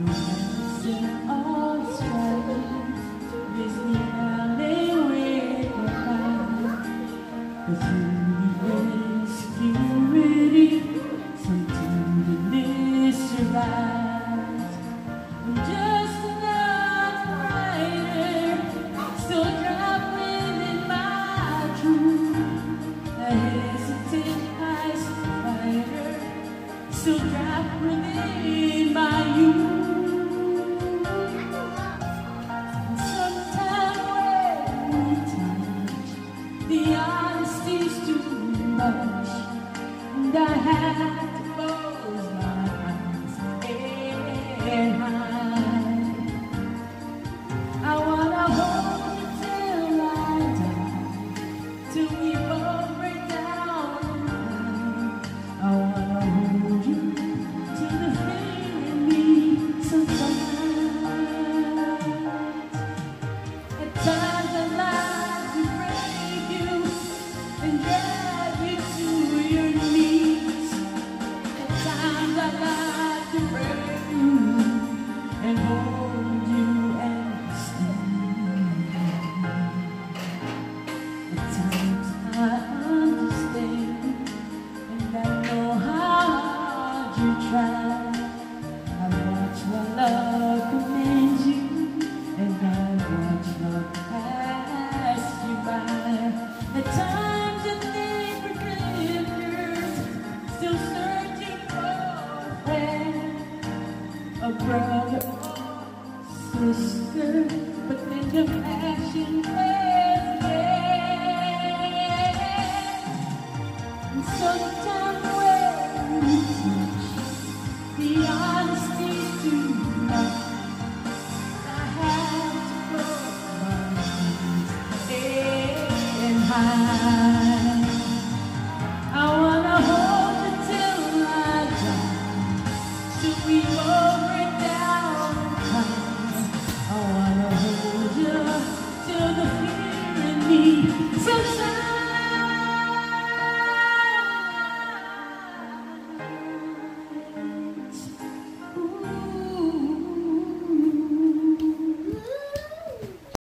So trapped within my youth. Sometimes when we touch, the honesty's too much, and I have to close my eyes and hide. I wanna hold you till I die, till we both break down and cry. I wanna hold you till the fear in me subsides. At times I like to break you and drag you to your knees. At times I like to break you and hold you and squeeze. At times I understand, and I know how hard you try. I watch my love commend you, and I watch love pass you by. At times you think forgiveness, still searching for a friend, a brother or sister, but then the passion wears thin. And sometimes when we touch, the honesty's too much. I have to close my eyes and hide. I wanna hold you till I die, till we both break down and cry. I wanna hold you till the fear in me subsides.